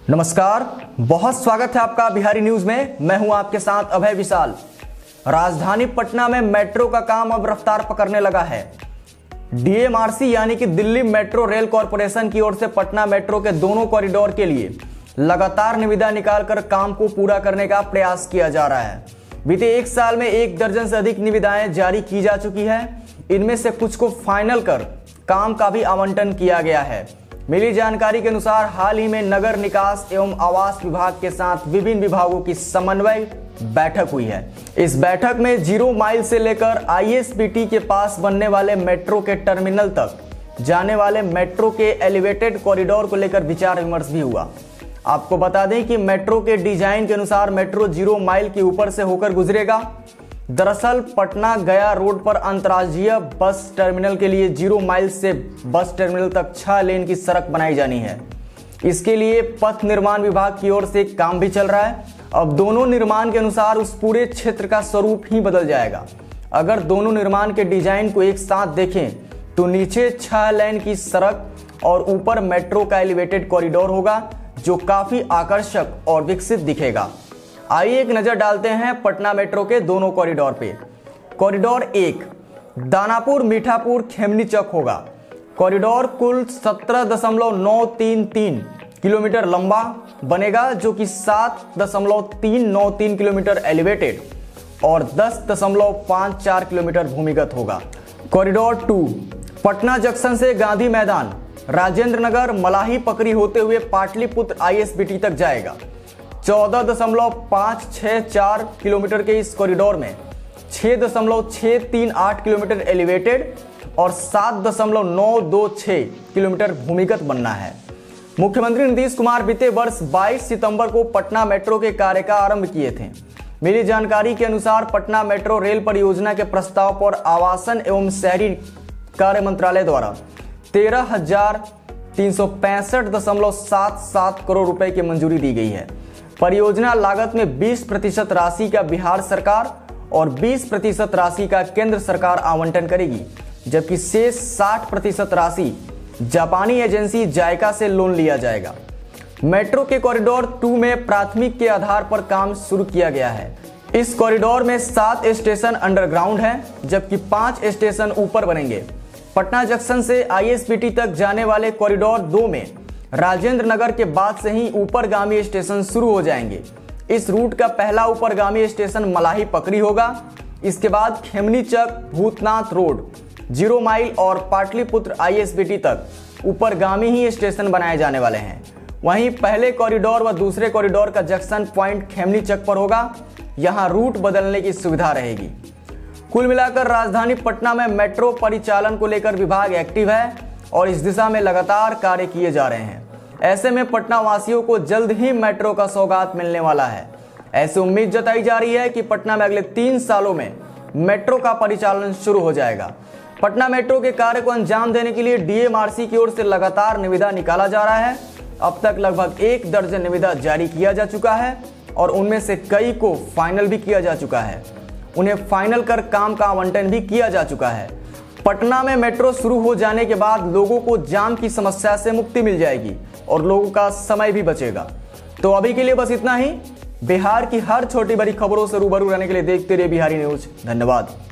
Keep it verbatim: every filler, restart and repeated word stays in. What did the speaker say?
नमस्कार, बहुत स्वागत है आपका बिहारी न्यूज में। मैं हूं आपके साथ अभय विशाल। राजधानी पटना में मेट्रो का काम अब रफ्तार पकड़ने लगा है। डीएमआरसी यानी कि दिल्ली मेट्रो रेल कॉरपोरेशन की ओर से पटना मेट्रो के दोनों कॉरिडोर के लिए लगातार निविदा निकालकर काम को पूरा करने का प्रयास किया जा रहा है। बीते एक साल में एक दर्जन से अधिक निविदाएं जारी की जा चुकी है। इनमें से कुछ को फाइनल कर काम का भी आवंटन किया गया है। मिली जानकारी के अनुसार हाल ही में नगर निकास एवं आवास विभाग के साथ विभिन्न विभागों की समन्वय बैठक हुई है। इस बैठक में जीरो माइल से लेकर आईएसबीटी के पास बनने वाले मेट्रो के टर्मिनल तक जाने वाले मेट्रो के एलिवेटेड कॉरिडोर को लेकर विचार विमर्श भी हुआ। आपको बता दें कि मेट्रो के डिजाइन के अनुसार मेट्रो जीरो माइल के ऊपर से होकर गुजरेगा। दरअसल पटना गया रोड पर अंतर्राज्यीय बस टर्मिनल के लिए जीरो माइल से बस टर्मिनल तक छह लेन की सड़क बनाई जानी है। इसके लिए पथ निर्माण विभाग की ओर से काम भी चल रहा है। अब दोनों निर्माण के अनुसार उस पूरे क्षेत्र का स्वरूप ही बदल जाएगा। अगर दोनों निर्माण के डिजाइन को एक साथ देखें तो नीचे छह लेन की सड़क और ऊपर मेट्रो का एलिवेटेड कॉरिडोर होगा, जो काफी आकर्षक और विकसित दिखेगा। आइए एक नजर डालते हैं पटना मेट्रो के दोनों कॉरिडोर पे। कॉरिडोर एक दानापुर मीठापुर खेमनी चौक होगा। कॉरिडोर कुल सत्रह दशमलव नौ तीन तीन किलोमीटर लंबा बनेगा, जो कि सात दशमलव तीन नौ तीन किलोमीटर एलिवेटेड और दस दशमलव पाँच चार किलोमीटर भूमिगत होगा। कॉरिडोर टू पटना जंक्शन से गांधी मैदान, राजेंद्र नगर, मलाही पकड़ी होते हुए पाटलिपुत्र आईएसबीटी तक जाएगा। चौदह दशमलव पाँच छह चार किलोमीटर के इस कॉरिडोर में छह दशमलव छह तीन आठ किलोमीटर एलिवेटेड और सात दशमलव नौ दो छह किलोमीटर भूमिगत बनना है। मुख्यमंत्री नीतीश कुमार बीते वर्ष बाईस सितंबर को पटना मेट्रो के कार्य का आरंभ किए थे। मिली जानकारी के अनुसार पटना मेट्रो रेल परियोजना के प्रस्ताव पर आवासन एवं शहरी कार्य मंत्रालय द्वारा तेरह हजार तीन सौ पैंसठ दशमलव सात सात करोड़ रुपए की मंजूरी दी गई है। परियोजना लागत में बीस प्रतिशत राशि का बिहार सरकार और बीस प्रतिशत राशि का केंद्र सरकार आवंटन करेगी, जबकि शेष साठ प्रतिशत राशि जापानी एजेंसी जायका से लोन लिया जाएगा। मेट्रो के कॉरिडोर टू में प्राथमिक के आधार पर काम शुरू किया गया है। इस कॉरिडोर में सात स्टेशन अंडरग्राउंड हैं, जबकि पांच स्टेशन ऊपर बनेंगे। पटना जंक्शन से आईएसबीटी तक जाने वाले कॉरिडोर दो में राजेंद्र नगर के बाद से ही ऊपरगामी स्टेशन शुरू हो जाएंगे। इस रूट का पहला ऊपरगामी स्टेशन मलाही पकड़ी होगा। इसके बाद Khemni Chak, Bhootnath road, zero mile और पाटलिपुत्र आईएसबीटी तक ऊपरगामी ही स्टेशन बनाए जाने वाले हैं। वहीं पहले कॉरिडोर व दूसरे कॉरिडोर का जंक्शन पॉइंट खेमनी चक पर होगा। यहां रूट बदलने की सुविधा रहेगी। कुल मिलाकर राजधानी पटना में मेट्रो परिचालन को लेकर विभाग एक्टिव है और इस दिशा में लगातार कार्य किए जा रहे हैं। ऐसे में पटना वासियों को जल्द ही मेट्रो का सौगात मिलने वाला है। ऐसी उम्मीद जताई जा रही है कि पटना में अगले तीन सालों में मेट्रो का परिचालन शुरू हो जाएगा। पटना मेट्रो के कार्य को अंजाम देने के लिए डीएमआरसी की ओर से लगातार निविदा निकाला जा रहा है। अब तक लगभग एक दर्जन निविदा जारी किया जा चुका है और उनमें से कई को फाइनल भी किया जा चुका है। उन्हें फाइनल कर काम का आवंटन भी किया जा चुका है। पटना में मेट्रो शुरू हो जाने के बाद लोगों को जाम की समस्या से मुक्ति मिल जाएगी और लोगों का समय भी बचेगा। तो अभी के लिए बस इतना ही। बिहार की हर छोटी बड़ी खबरों से रूबरू रहने के लिए देखते रहिए बिहारी न्यूज। धन्यवाद।